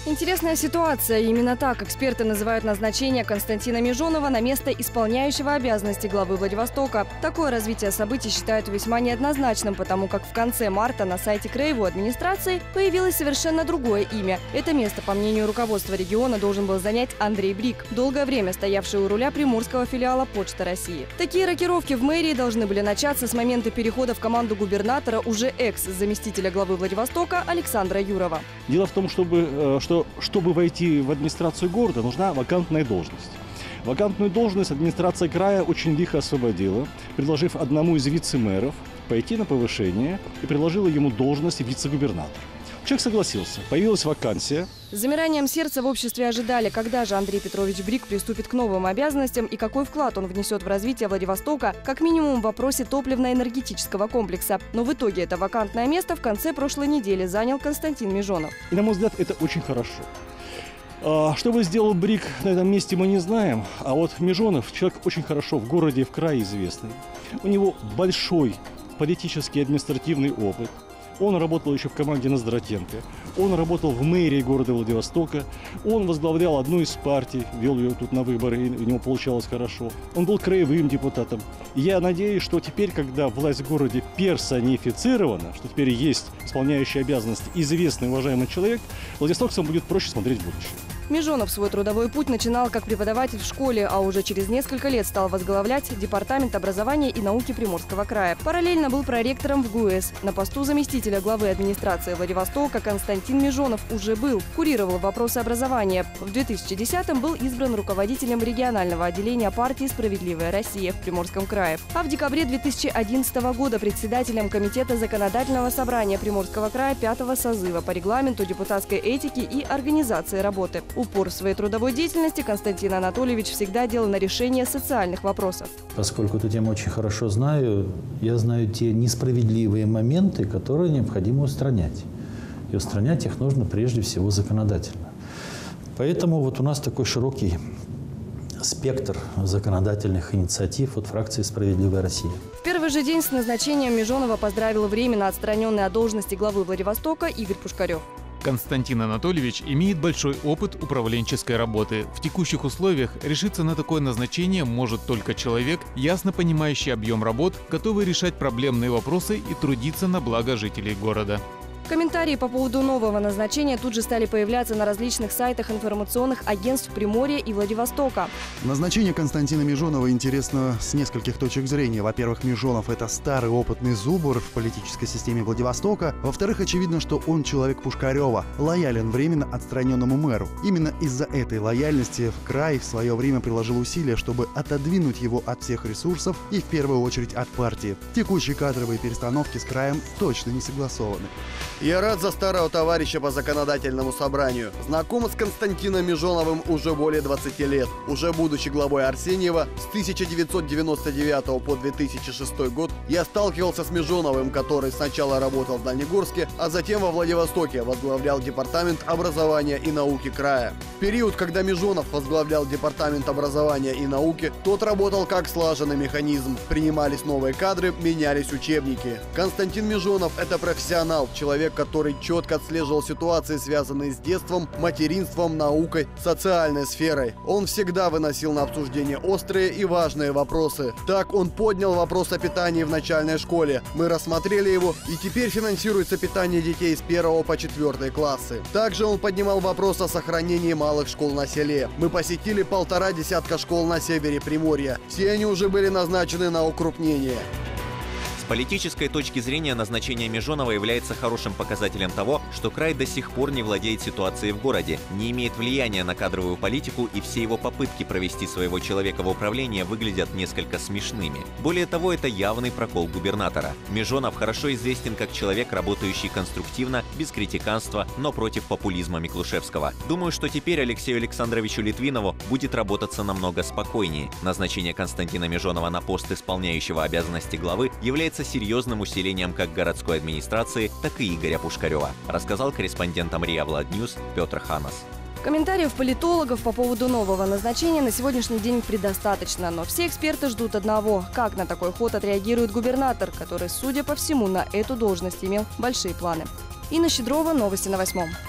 Интересная ситуация. Именно так эксперты называют назначение Константина Межонова на место исполняющего обязанности главы Владивостока. Такое развитие событий считают весьма неоднозначным, потому как в конце марта на сайте краевой администрации появилось совершенно другое имя. Это место, по мнению руководства региона, должен был занять Андрей Брик, долгое время стоявший у руля приморского филиала Почты России. Такие рокировки в мэрии должны были начаться с момента перехода в команду губернатора уже экс-заместителя главы Владивостока Александра Юрова. Дело в том, чтобы войти в администрацию города, нужна вакантная должность. Вакантную должность администрация края очень лихо освободила, предложив одному из вице-мэров пойти на повышение и предложила ему должность вице-губернатора. Человек согласился. Появилась вакансия. С замиранием сердца в обществе ожидали, когда же Андрей Петрович Брик приступит к новым обязанностям и какой вклад он внесет в развитие Владивостока, как минимум в вопросе топливно-энергетического комплекса. Но в итоге это вакантное место в конце прошлой недели занял Константин Межонов. И, на мой взгляд, это очень хорошо. Что бы сделал Брик на этом месте, мы не знаем. А вот Межонов человек очень хорошо в городе, в крае известный. У него большой политический и административный опыт. Он работал еще в команде Ноздратенко. Он работал в мэрии города Владивостока. Он возглавлял одну из партий, вел ее тут на выборы, и у него получалось хорошо. Он был краевым депутатом. И я надеюсь, что теперь, когда власть в городе персонифицирована, что теперь есть исполняющий обязанности известный, уважаемый человек, владивостокцам будет проще смотреть в будущее. Межонов свой трудовой путь начинал как преподаватель в школе, а уже через несколько лет стал возглавлять Департамент образования и науки Приморского края. Параллельно был проректором в ГУЭС. На посту заместителя главы администрации Владивостока Константин Межонов уже был, курировал вопросы образования. В 2010-м был избран руководителем регионального отделения партии «Справедливая Россия» в Приморском крае. А в декабре 2011 года председателем Комитета законодательного собрания Приморского края 5-го созыва по регламенту депутатской этики и организации работы. Упор в своей трудовой деятельности Константин Анатольевич всегда делал на решение социальных вопросов. Поскольку эту тему очень хорошо знаю, я знаю те несправедливые моменты, которые необходимо устранять. И устранять их нужно прежде всего законодательно. Поэтому вот у нас такой широкий спектр законодательных инициатив от фракции «Справедливая Россия». В первый же день с назначением Межонова поздравил временно отстраненный от должности главы Владивостока Игорь Пушкарев. Константин Анатольевич имеет большой опыт управленческой работы. В текущих условиях решиться на такое назначение может только человек, ясно понимающий объем работ, готовый решать проблемные вопросы и трудиться на благо жителей города. Комментарии по поводу нового назначения тут же стали появляться на различных сайтах информационных агентств Приморья и Владивостока. Назначение Константина Межонова интересно с нескольких точек зрения. Во-первых, Межонов – это старый опытный зубр в политической системе Владивостока. Во-вторых, очевидно, что он человек Пушкарева, лоялен временно отстраненному мэру. Именно из-за этой лояльности в край в свое время приложил усилия, чтобы отодвинуть его от всех ресурсов и в первую очередь от партии. Текущие кадровые перестановки с краем точно не согласованы. Я рад за старого товарища по законодательному собранию. Знаком с Константином Межоновым уже более 20 лет. Уже будучи главой Арсеньева, с 1999 по 2006 год я сталкивался с Межоновым, который сначала работал в Дальнегорске, а затем во Владивостоке возглавлял Департамент образования и науки края. В период, когда Межонов возглавлял Департамент образования и науки, тот работал как слаженный механизм. Принимались новые кадры, менялись учебники. Константин Межонов – это профессионал, человек, который четко отслеживал ситуации, связанные с детством, материнством, наукой, социальной сферой. Он всегда выносил на обсуждение острые и важные вопросы. Так он поднял вопрос о питании в начальной школе. Мы рассмотрели его, и теперь финансируется питание детей с 1 по 4 классы. Также он поднимал вопрос о сохранении малых школ на селе. Мы посетили 1,5 десятка школ на севере Приморья. Все они уже были назначены на укрупнение. С политической точки зрения назначение Межонова является хорошим показателем того, что край до сих пор не владеет ситуацией в городе, не имеет влияния на кадровую политику, и все его попытки провести своего человека в управление выглядят несколько смешными. Более того, это явный прокол губернатора. Межонов хорошо известен как человек, работающий конструктивно, без критиканства, но против популизма Миклушевского. Думаю, что теперь Алексею Александровичу Литвинову будет работаться намного спокойнее. Назначение Константина Межонова на пост исполняющего обязанности главы является серьезным усилением как городской администрации, так и Игоря Пушкарева, рассказал корреспондентам РИА Владньюс Петр Ханас. Комментариев политологов по поводу нового назначения на сегодняшний день предостаточно, но все эксперты ждут одного – как на такой ход отреагирует губернатор, который, судя по всему, на эту должность имел большие планы. Инна Щедрова, новости на 8.